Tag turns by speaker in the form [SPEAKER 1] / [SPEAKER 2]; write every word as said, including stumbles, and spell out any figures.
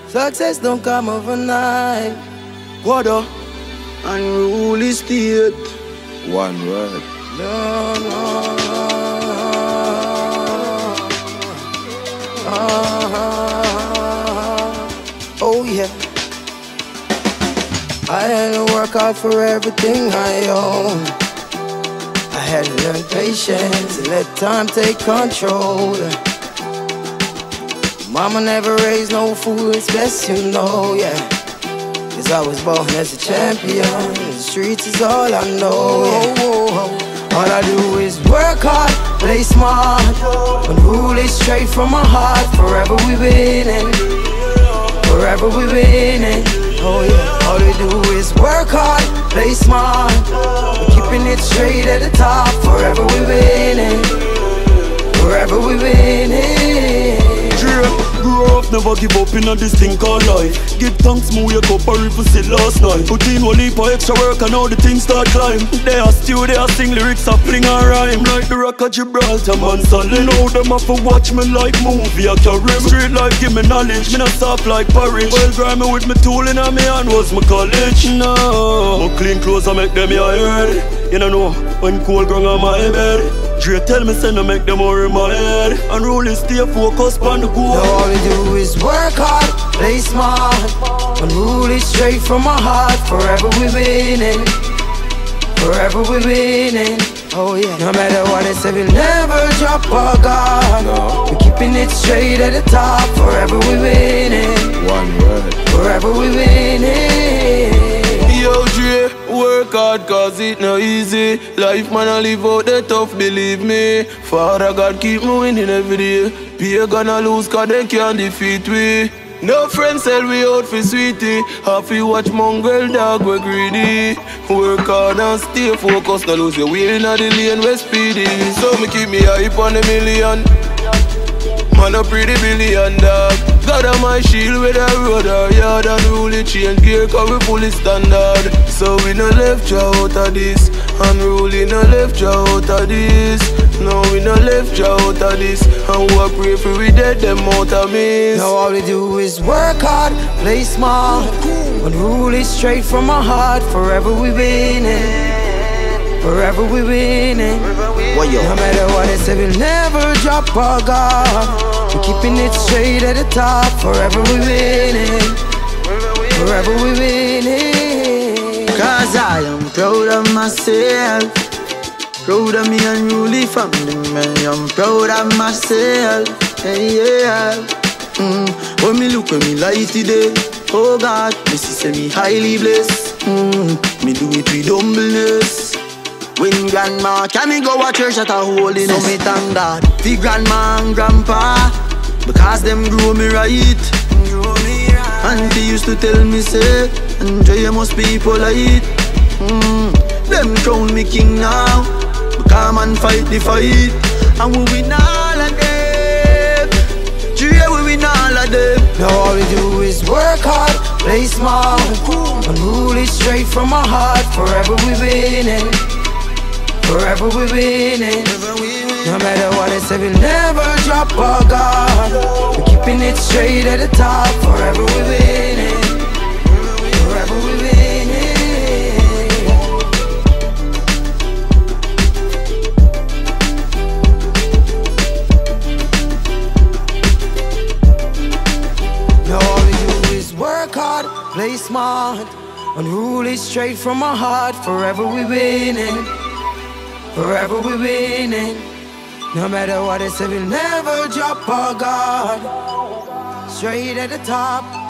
[SPEAKER 1] Success don't come overnight.
[SPEAKER 2] What up? Unruly state.
[SPEAKER 3] One word.
[SPEAKER 1] No, no, no. Uh-huh. Oh yeah. I had to work hard for everything I own. I had to learn patience and let time take control. Mama never raised no fool, it's best you know, yeah. Cause I was born as a champion, the streets is all I know, yeah. All I do is work hard, play smart, unruly straight from my heart. Forever we winning, forever we winning, oh yeah. All we do is work hard, play smart, we're keeping it straight at the top. Forever we winning, forever we winning.
[SPEAKER 2] Grow up, never give up in a this thing called life. Give thanks, move your cup, or if you said last night. Put in one leap of extra work and now the things start climb. They are stew, they are sing lyrics, a fling and rhyme. Like the rock of Gibraltar, man solid. Now them have to watch me like movie, I carry me. Street life give me knowledge, me not soft like porridge. Well, grime me with me tool in my hand was my college. No, but clean clothes I make them yeah heard. You don't know, when cold ground on my bed. Dre tell me say no make them more in my head. Unruly stay focused on the goal.
[SPEAKER 1] Now all we do is work hard, play smart, unruly straight from my heart. Forever we winning, forever we winning, oh yeah. No matter what they say, we'll never drop our guard, no. We're keeping it straight at the top. Forever we winning,
[SPEAKER 3] One word.
[SPEAKER 1] forever we winning.
[SPEAKER 4] Yo, Dre, work hard cause it no easy. Life man I live out the tough, believe me. Father God keep me winning every day. Pay gonna lose cause they can't defeat we. No friends sell we out for sweetie. Happy watch mongrel dog we greedy. Work hard and stay focused. No lose your wheel in the lane we speedy. So me keep me hype on a million. Man a pretty billion dog. God on my shield with a road or yard. Unruly change gear cause we fully standard. So we no left you out of this. Unruly no left you out of this. No we no left you out of this. And we pray for we dead them out of miss.
[SPEAKER 1] Now all we do is work hard, play smart, unruly straight from my heart. Forever we winning, forever we winning. No matter what they say, we'll never drop our guard. We're keeping it straight at the top. Forever we winning, forever we winning.
[SPEAKER 5] Cause I am proud of myself, proud of me unruly family man. I'm proud of myself, hey, yeah. mm. When me look when me light today, oh God, me see say me highly blessed. mm. Me do it with humbleness. When grandma can me go a church at a holiness. So me thank God for grandma and grandpa, because them grew me right. Auntie used to tell me say, enjoy you must be polite. mm. Them crown me king now, we come and fight the fight. And we win all of them, yeah, we win all of them.
[SPEAKER 1] Now all we do is work hard, play smart, unruly straight from my heart. Forever we winning, forever we winning. No matter what they say, we'll never drop our guard. We're keeping it straight at the top. Forever we winning, forever we winning. Now all we do is work hard, play smart, unruly straight from my heart. Forever we winning, forever we winning. No matter what they say, we'll never drop our guard. Straight at the top.